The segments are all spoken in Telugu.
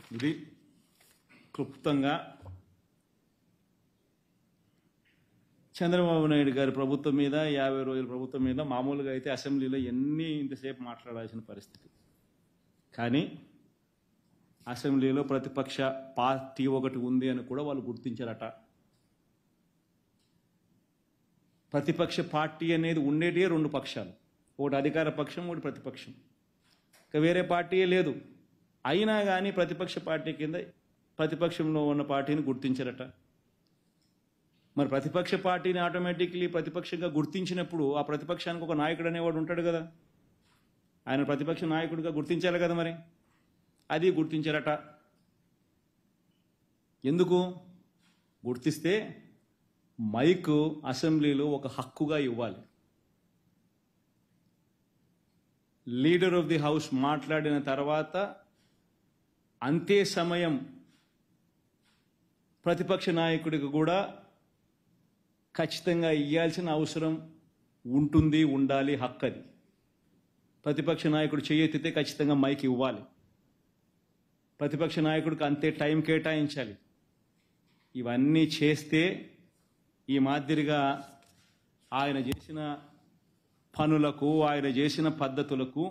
ఇది క్లుప్తంగా చంద్రబాబు నాయుడు గారి ప్రభుత్వం మీద 50 రోజుల ప్రభుత్వం మీద మామూలుగా అయితే అసెంబ్లీలో ఇంతసేపు మాట్లాడాల్సిన పరిస్థితి. కానీ అసెంబ్లీలో ప్రతిపక్ష పార్టీ ఒకటి ఉంది అని కూడా వాళ్ళు గుర్తించారట. ప్రతిపక్ష పార్టీ అనేది ఉండేటి 2 పక్షాలు, ఒకటి అధికార పక్షం, ఒకటి ప్రతిపక్షం. ఇక వేరే పార్టీయే లేదు. అయినా కానీ ప్రతిపక్ష పార్టీ కింద ప్రతిపక్షంలో ఉన్న పార్టీని గుర్తించారట. మరి ప్రతిపక్ష పార్టీని ఆటోమేటిక్లీ ప్రతిపక్షంగా గుర్తించినప్పుడు ఆ ప్రతిపక్షానికి ఒక నాయకుడు అనేవాడు ఉంటాడు కదా, ఆయన ప్రతిపక్ష నాయకుడిగా గుర్తించాలి కదా. మరి అది గుర్తించారట. ఎందుకు గుర్తిస్తే మైక్ అసెంబ్లీలో ఒక హక్కుగా ఇవ్వాలి. లీడర్ ఆఫ్ ది హౌస్ మాట్లాడిన తర్వాత అంతే సమయం ప్రతిపక్ష నాయకుడికి కూడా ఖచ్చితంగా ఇవ్వాల్సిన అవసరం ఉంటుంది, ఉండాలి, హక్కు అది. ప్రతిపక్ష నాయకుడు చేయెత్తితే ఖచ్చితంగా మైక్ ఇవ్వాలి. ప్రతిపక్ష నాయకుడికి అంతే టైం కేటాయించాలి. ఇవన్నీ చేస్తే ఈ మాదిరిగా ఆయన చేసిన పనులకు, ఆయన చేసిన పద్ధతులకు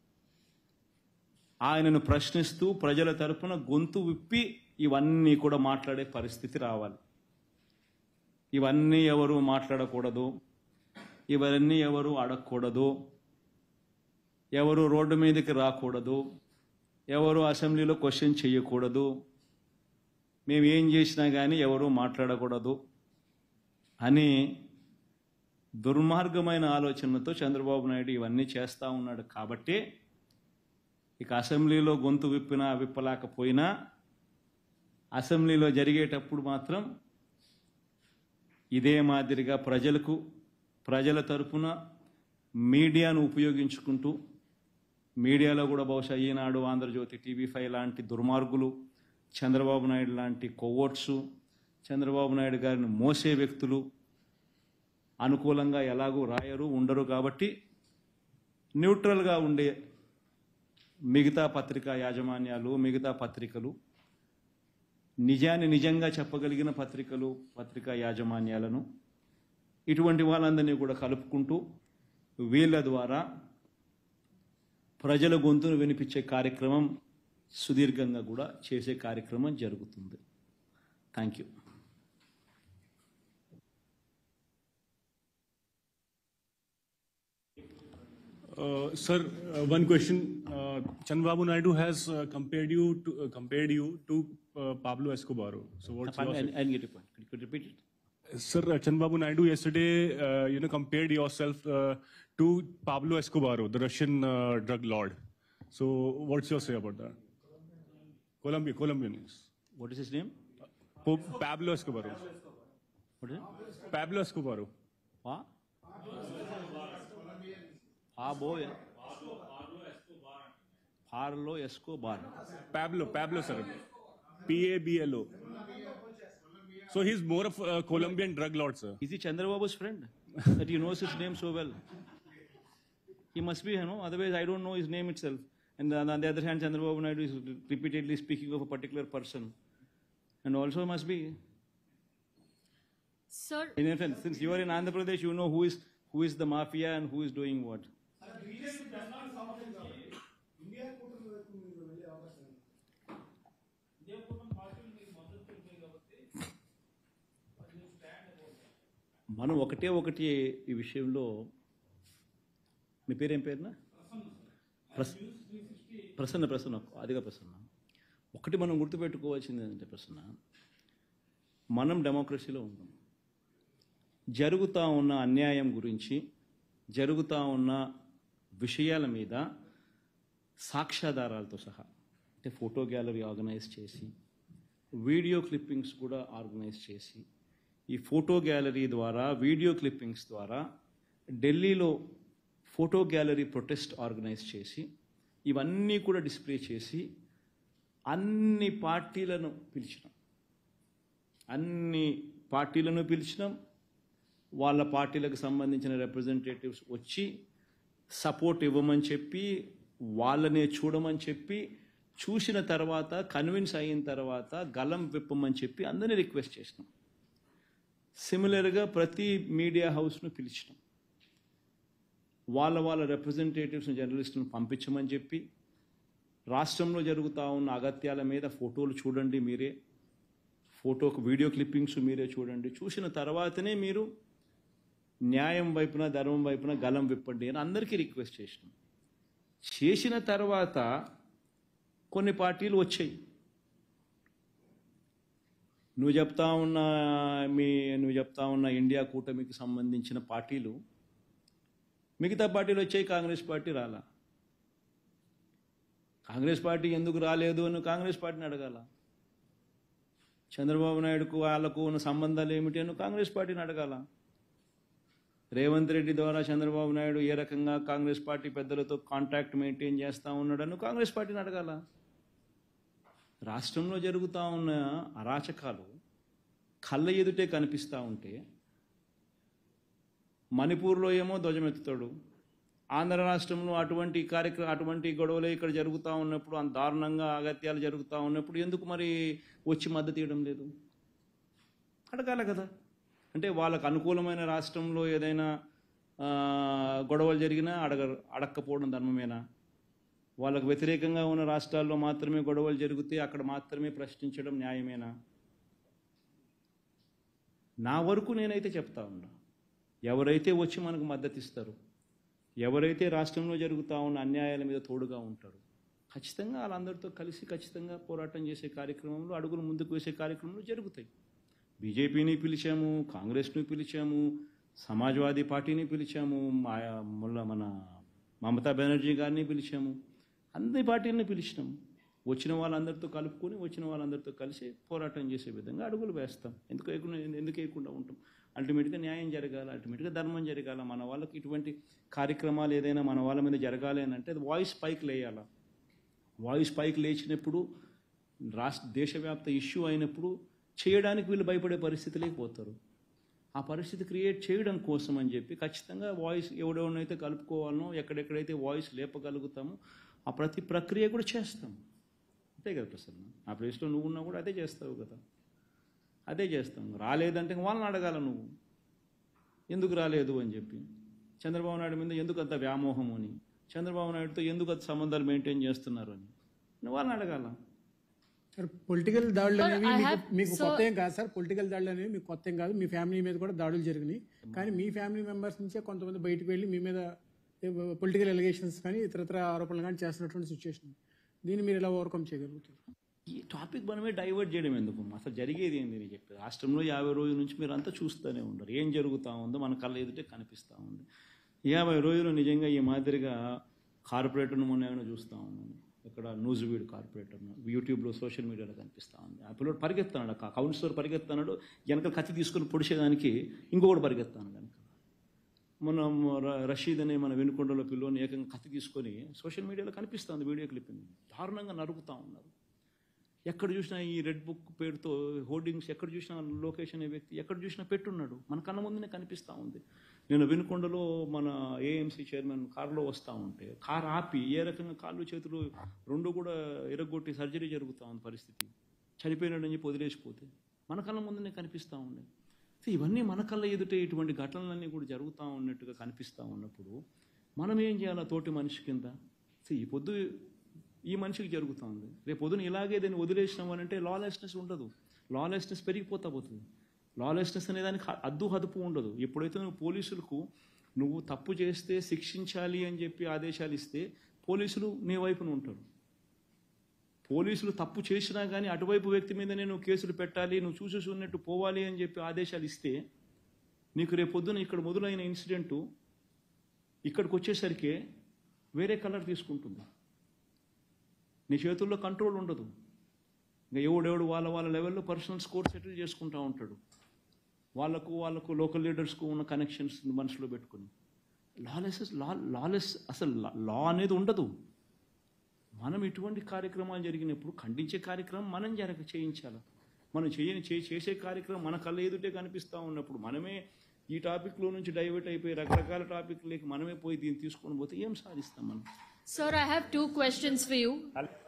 ఆయనను ప్రశ్నిస్తూ ప్రజల తరపున గొంతు విప్పి ఇవన్నీ కూడా మాట్లాడే పరిస్థితి రావాలి. ఇవన్నీ ఎవరు మాట్లాడకూడదు, ఇవన్నీ ఎవరు అడగకూడదు, ఎవరు రోడ్డు మీదకి రాకూడదు, ఎవరు అసెంబ్లీలో క్వశ్చన్ చేయకూడదు, మేము ఏం చేసినా కానీ ఎవరు మాట్లాడకూడదు అని దుర్మార్గమైన ఆలోచనలతో చంద్రబాబు నాయుడు ఇవన్నీ చేస్తూ ఉన్నాడు. కాబట్టి ఇక అసెంబ్లీలో గొంతు విప్పినా విప్పలేకపోయినా అసెంబ్లీలో జరిగేటప్పుడు మాత్రం ఇదే మాదిరిగా ప్రజల తరపున మీడియాను ఉపయోగించుకుంటూ, మీడియాలో కూడా బహుశా ఈనాడు, ఆంధ్రజ్యోతి, TV5 లాంటి దుర్మార్గులు, చంద్రబాబు నాయుడు లాంటి కొవ్వొట్సు, చంద్రబాబు నాయుడు గారిని మోసే వ్యక్తులు అనుకూలంగా ఎలాగూ రాయరు, ఉండరు. కాబట్టి న్యూట్రల్గా ఉండే మిగతా పత్రికా యాజమాన్యాలు, మిగతా పత్రికలు, నిజాన్ని నిజంగా చెప్పగలిగిన పత్రికా యాజమాన్యాలను, ఇటువంటి వాళ్ళందరినీ కూడా కలుపుకుంటూ వీళ్ళ ద్వారా ప్రజల గొంతును వినిపించే కార్యక్రమం సుదీర్ఘంగా కూడా చేసే కార్యక్రమం జరుగుతుంది. Thank you. Sir, one question. Chandrababu Naidu has compared you to Pablo Escobar. So what's your? I didn't get your point. Could you repeat it? Sir, Chandrababu Naidu yesterday, compared yourself to Pablo Escobar, the Russian drug lord. So what's your say about that? Colombian. What is his name? Pablo Escobar. What is it? Pablo Escobar. What? Pablo Escobar. Pablo, sir. Pablo. So he's more of a Colombian drug lord, sir. Is he Chandrababu's friend? That he knows his name so well. He must be, otherwise I don't know his name itself. And on the other hand, Chandrababu Naidu is repeatedly speaking of a particular person. And also must be. Sir. In a sense, since you are in Andhra Pradesh, you know who is the mafia and who is doing what. మనం ఒకటి ఈ విషయంలో, మీ పేరేం పేరునా? ప్రసన్న, అదిగా ప్రసన్న. ఒకటి మనం గుర్తుపెట్టుకోవాల్సింది ఏంటంటే ప్రసన్న, మనం డెమోక్రసీలో ఉన్నాం. జరుగుతూ ఉన్న అన్యాయం గురించి, జరుగుతూ ఉన్న విషయాల మీద సాక్ష్యాధారాలతో సహా, అంటే ఫోటో గ్యాలరీ ఆర్గనైజ్ చేసి, వీడియో క్లిప్పింగ్స్ కూడా ఆర్గనైజ్ చేసి, ఈ ఫోటో గ్యాలరీ ద్వారా, వీడియో క్లిప్పింగ్స్ ద్వారా ఢిల్లీలో ఫోటో గ్యాలరీ ప్రొటెస్ట్ ఆర్గనైజ్ చేసి, ఇవన్నీ కూడా డిస్ప్లే చేసి అన్ని పార్టీలను పిలిచినాం. వాళ్ళ పార్టీలకు సంబంధించిన రిప్రజెంటేటివ్స్ వచ్చి సపోర్ట్ ఇవ్వమని చెప్పి, వాళ్ళనే చూడమని చెప్పి, చూసిన తర్వాత కన్విన్స్ అయిన తర్వాత గలం విప్పమని చెప్పి అందరినీ రిక్వెస్ట్ చేసినాం. సిమిలర్గా ప్రతి మీడియా హౌస్ను పిలిచినాం. వాళ్ళ రిప్రజెంటేటివ్స్ని జర్నలిస్టులను పంపించమని చెప్పి రాష్ట్రంలో జరుగుతూ ఉన్న అగత్యాల మీద ఫోటోలు చూడండి మీరే, వీడియో క్లిప్పింగ్స్ మీరే చూడండి, చూసిన తర్వాతనే మీరు న్యాయం వైపున ధర్మం వైపున గలం విప్పండి అని అందరికీ రిక్వెస్ట్ చేసినాం. చేసిన తర్వాత కొన్ని పార్టీలు వచ్చాయి. నువ్వు చెప్తా ఉన్న ఇండియా కూటమికి సంబంధించిన పార్టీలు, మిగతా పార్టీలు వచ్చాయి, కాంగ్రెస్ పార్టీ రాలా. కాంగ్రెస్ పార్టీ ఎందుకు రాలేదు అని కాంగ్రెస్ పార్టీని అడగాల. చంద్రబాబు నాయుడుకు వాళ్ళకు ఉన్న సంబంధాలు ఏమిటి అని కాంగ్రెస్ పార్టీని అడగాల. రేవంత్ రెడ్డి ద్వారా చంద్రబాబు నాయుడు ఏ రకంగా కాంగ్రెస్ పార్టీ పెద్దలతో కాంటాక్ట్ మెయింటైన్ చేస్తూ ఉన్నాడని కాంగ్రెస్ పార్టీని అడగాల. రాష్ట్రంలో జరుగుతూ ఉన్న అరాచకాలు కళ్ళ ఎదుటే కనిపిస్తూ ఉంటే మణిపూర్లో ఏమో ధ్వజమెత్తుతాడు, ఆంధ్ర రాష్ట్రంలో అటువంటి గొడవలే ఇక్కడ జరుగుతూ ఉన్నప్పుడు, అంత దారుణంగా అగత్యాలు జరుగుతూ ఉన్నప్పుడు ఎందుకు మరి వచ్చి మద్దతు ఇవ్వడం లేదు? అడగాల కదా. అంటే వాళ్ళకు అనుకూలమైన రాష్ట్రంలో ఏదైనా గొడవలు జరిగినా అడక్కపోవడం ధర్మమేనా? వాళ్ళకు వ్యతిరేకంగా ఉన్న రాష్ట్రాల్లో మాత్రమే గొడవలు జరిగితే అక్కడ మాత్రమే ప్రశ్నించడం న్యాయమేనా? నా వరకు నేనైతే చెప్తా ఉన్నా, ఎవరైతే వచ్చి మనకు మద్దతు ఇస్తారు, ఎవరైతే రాష్ట్రంలో జరుగుతూ ఉన్న అన్యాయాల మీద తోడుగా ఉంటారు, ఖచ్చితంగా వాళ్ళందరితో కలిసి ఖచ్చితంగా పోరాటం చేసే కార్యక్రమంలో, అడుగులు ముందుకు వేసే కార్యక్రమంలో జరుగుతాయి. బీజేపీని పిలిచాము, కాంగ్రెస్ని పిలిచాము, సమాజ్వాదీ పార్టీని పిలిచాము, మన మమతా బెనర్జీ గారిని పిలిచాము, అన్ని పార్టీలని పిలిచినాము. వచ్చిన వాళ్ళందరితో కలుపుకొని వచ్చిన వాళ్ళందరితో కలిసి పోరాటం చేసే విధంగా అడుగులు వేస్తాం. ఎందుకు వేయకుండా ఉంటాం? అల్టిమేట్గా న్యాయం జరగాలి, అల్టిమేట్గా ధర్మం జరగాల. మన వాళ్ళకి ఇటువంటి కార్యక్రమాలు ఏదైనా మన వాళ్ళ మీద జరగాలి అని అంటే అది వాయిస్ పైకి లేయాల. వాయిస్ పైకి లేచినప్పుడు దేశవ్యాప్త ఇష్యూ అయినప్పుడు చేయడానికి వీళ్ళు భయపడే పరిస్థితి లేకపోతారు. ఆ పరిస్థితి క్రియేట్ చేయడం కోసం అని చెప్పి ఖచ్చితంగా వాయిస్ ఎవడెవడనైతే కలుపుకోవాలనో, ఎక్కడెక్కడైతే వాయిస్ లేపగలుగుతామో ఆ ప్రతి ప్రక్రియ కూడా చేస్తాం. అంతే కదా ప్రసన్న? ఆ ప్లేస్లో నువ్వు ఉన్నా కూడా అదే చేస్తావు కదా. అదే చేస్తాం. రాలేదంటే వాళ్ళని అడగాల, నువ్వు ఎందుకు రాలేదు అని చెప్పి. చంద్రబాబు నాయుడు మీద ఎందుకు అంత వ్యామోహం అని, చంద్రబాబు నాయుడుతో ఎందుకు అంత సంబంధాలు మెయింటైన్ చేస్తున్నారు అని నువ్వు వాళ్ళని అడగాల. సార్, పొలిటికల్ దాడులు అనేవి మీకు కొత్త ఏం కాదు సార్. పొలిటికల్ దాడులు అనేవి మీకు కొత్త ఏం కాదు. మీ ఫ్యామిలీ మీద కూడా దాడులు జరిగినాయి. కానీ మీ ఫ్యామిలీ మెంబర్స్ నుంచే కొంతమంది బయటకు వెళ్ళి మీ మీద పొలిటికల్ ఎలిగేషన్స్ కానీ ఇతరత్ర ఆరోపణలు కానీ చేస్తున్నటువంటి సిచ్యువేషన్, దీన్ని మీరు ఎలా ఓవర్కమ్ చేయగలుగుతారు? ఈ టాపిక్ మనమే డైవర్ట్ చేయడం ఎందుకు? అసలు జరిగేది ఏంది నేను చెప్పేది. రాష్ట్రంలో 50 రోజుల నుంచి మీరు అంతా చూస్తూనే ఉండరు, ఏం జరుగుతూ ఉందో మన కళ్ళ ఎదుటే కనిపిస్తూ ఉంది. 50 రోజులు నిజంగా ఈ మాదిరిగా కార్పొరేటర్ను మొన్న చూస్తూ ఉన్నాను. ఇక్కడ న్యూజివీడ్ కార్పొరేటర్ను యూట్యూబ్లో సోషల్ మీడియాలో కనిపిస్తూ ఉంది. ఆ పిల్లడు పరిగెత్తాడు, కౌన్సిలర్ పరిగెత్తాడు, వెనక కత్తి తీసుకొని పొడిచేదానికి ఇంకొకటి పరిగెత్తాను కనుక. మన రషీద్ అనే మన వెనుకొండలో పిల్లోని ఏకంగా కత్తి తీసుకొని సోషల్ మీడియాలో కనిపిస్తుంది, వీడియో క్లిప్పింగ్ దారుణంగా నరుకుతూ ఉన్నారు. ఎక్కడ చూసినా ఈ రెడ్ బుక్ పేరుతో హోర్డింగ్స్, ఎక్కడ చూసినా లోకేష్ అనే వ్యక్తి ఎక్కడ చూసినా పెట్టున్నాడు, మన కళ్ళ ముందునే కనిపిస్తూ ఉంది. నేను వెనుకొండలో మన ఏఎంసీ చైర్మన్ కారులో వస్తూ ఉంటే కారు ఆపి ఏ రకంగా కాళ్ళు చేతులు రెండు కూడా ఎరగొట్టి సర్జరీ జరుగుతూ ఉంది. పరిస్థితి చనిపోయినాడని చెప్పి వదిలేసిపోతే మన కళ్ళ ముందునే కనిపిస్తూ ఉండే. ఇవన్నీ మన కళ్ళ ఎదుటే ఇటువంటి ఘటనలన్నీ కూడా జరుగుతూ ఉన్నట్టుగా కనిపిస్తూ ఉన్నప్పుడు మనం ఏం చేయాలి తోటి మనిషి కింద? ఈ పొద్దు ఈ మనిషికి జరుగుతూ ఉంది, రేపు పొద్దున ఇలాగే దాన్ని వదిలేసినామనంటే లాలెస్నెస్ ఉండదు, లాలెస్నెస్ పెరిగిపోతా పోతుంది. లాలెస్నెస్ అనే దానికి హద్దు ఉండదు. ఎప్పుడైతే నువ్వు పోలీసులకు నువ్వు తప్పు చేస్తే శిక్షించాలి అని చెప్పి ఆదేశాలు ఇస్తే పోలీసులు నీ వైపున ఉంటారు. పోలీసులు తప్పు చేసినా కానీ అటువైపు వ్యక్తి మీదనే నువ్వు కేసులు పెట్టాలి, నువ్వు చూసేసి ఉన్నట్టు పోవాలి అని చెప్పి ఆదేశాలు ఇస్తే నీకు రేపు పొద్దున ఇక్కడ మొదలైన ఇన్సిడెంటు ఇక్కడికి వచ్చేసరికి వేరే కలర్ తీసుకుంటుంది. నీ చేతుల్లో కంట్రోల్ ఉండదు. ఇంకా ఎవడెవడు వాళ్ళ లెవెల్లో పర్సనల్ స్కోర్ సెటిల్ చేసుకుంటూ ఉంటాడు. వాళ్ళకు లోకల్ లీడర్స్కు ఉన్న కనెక్షన్స్ మనసులో పెట్టుకుని లాలెస్ అసలు లా అనేది ఉండదు. మనం ఇటువంటి కార్యక్రమాలు జరిగినప్పుడు ఖండించే కార్యక్రమం మనం చేయించాలి. మనం చేసే కార్యక్రమం మన కళ్ళ ఎదుటే కనిపిస్తూ ఉన్నప్పుడు మనమే ఈ టాపిక్లో నుంచి డైవర్ట్ అయిపోయి రకరకాల టాపిక్లకి మనమే పోయి దీన్ని తీసుకొని పోతే ఏం సాధిస్తాం మనం? Sir, I have 2 questions for you.